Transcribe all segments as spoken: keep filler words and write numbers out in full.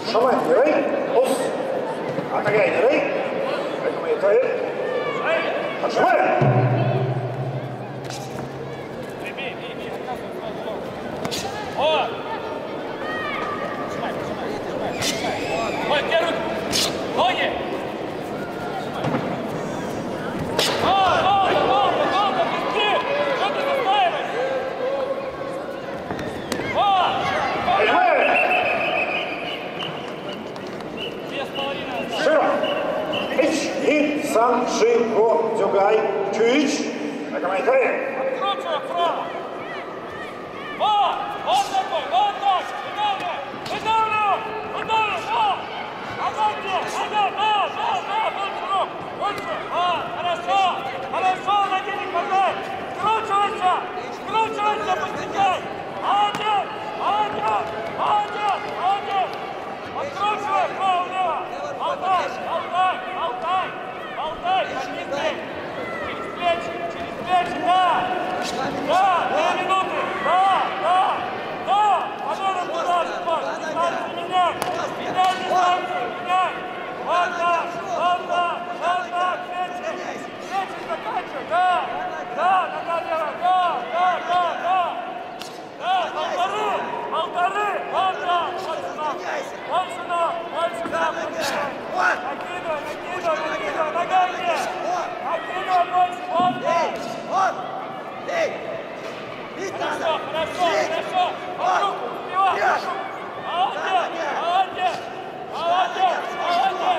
Шаман, рей, ос. Атагай, рей. Это рей. Отжимай. О! Ой, где руки? Ноги! О, долго, долго, долго, быстрее! Что ты настаиваешь? О! Две с половиной. Широ! Ич, и, сан, ши, го, дюгай, чуич. Комментарий. Откручивай вправо. Вот, вот такой, вот так. Выдавливай, выдавливай, выдавливай, да. Отойди, ага, да, да, да, больше рук, больше. А, хорошо, хорошо, ноги не хватай. Скручивайся, скручивайся, подтягай. Молодец, молодец, молодец, молодец. Откручивай, вправо-влево. Болтай, болтай, болтай, болтай, подними. Через плечи, через плечи, да. Да, две минуты, да, да, да. Потом туда, дистанцию меняй, меняй дистанцию, меняй. Вот так, вот так, вот так, плечи, плечи заканчивай, да, да, нога левая, да, да, да, да. Да, полторы, полторы, вот так, вот сюда, вот сюда, вот сюда, накидывай, накидывай, накидывай, нога где? Накидывай больше, вот так. Вот! Эй! Бить надо! Хорошо, хорошо, хорошо! Руку, убивай! Молодец, молодец! Молодец, молодец!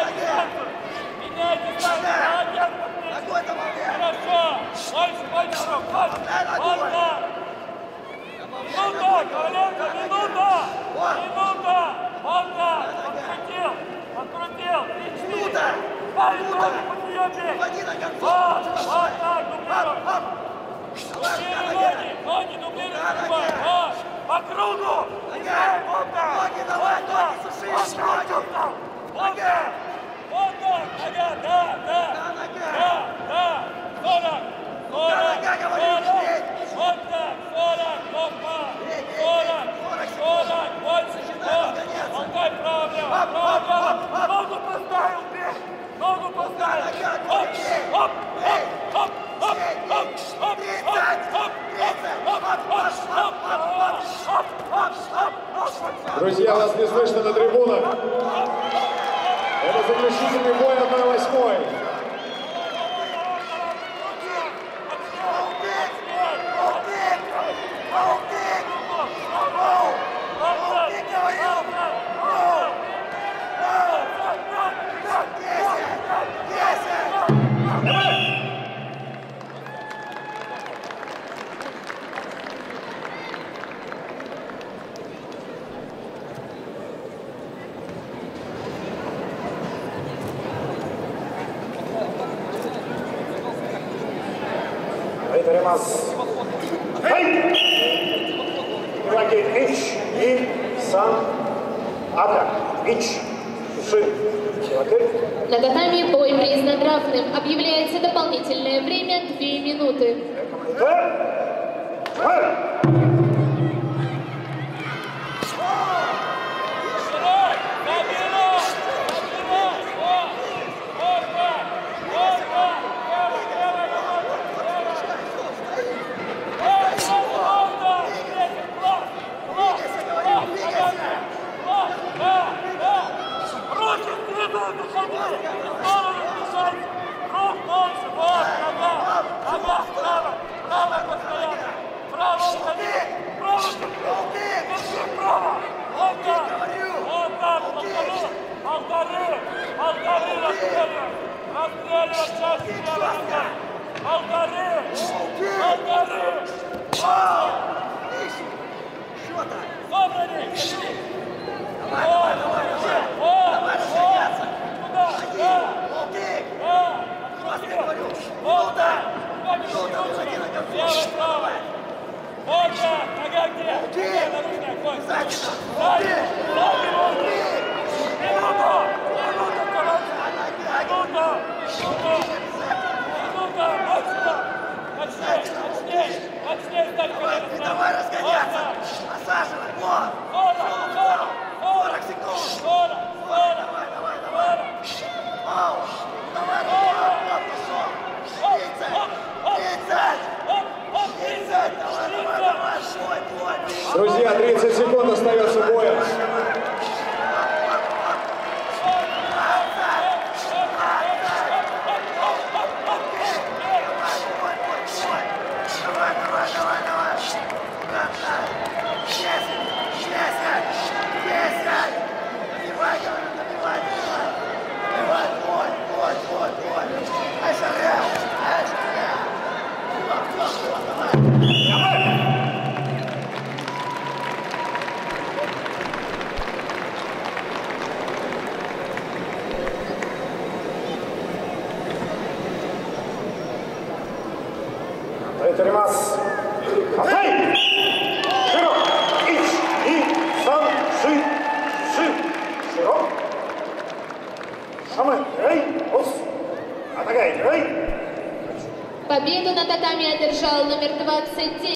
Меняй дистанцию! Молодец, подпрыгни! Хорошо! Больше, больше рук! Вот так! Минута, Коваленко, минута! Минута! Вот так! Подкрутил! Подкрутил! Минута! Ставить ноги под нее бей! Вот! Вот так! Дублируй! Дублируй ноги! Ноги дублируй! Вот! По кругу! Играй! Вот так! Вот так! Подкрутил там! Вот так! Вот так! Нога! Да! Да! Да! Да! Сорок! Сорок! Сорок! Вот так! Сорок! Опа! Сорок! Сорок! Больше! Вот! Болтай право-лево! Право-лево! Ногу поставил! Бей! Ногу поставил! Оп! Оп! Оп! Оп! Оп! Оп! Друзья, вас не слышно на трибунах. Это заключительный бой одной восьмой. Итаримас. Хей! Иваки Ич и Сан Ата. Ич. Сушин. На татами бой признан равным. Объявляется дополнительное время две минуты. Давай, давай, давай! Давай, давай! Команда, эй, ос. Атакай, эй. Победу на татами одержал номер двадцать девять.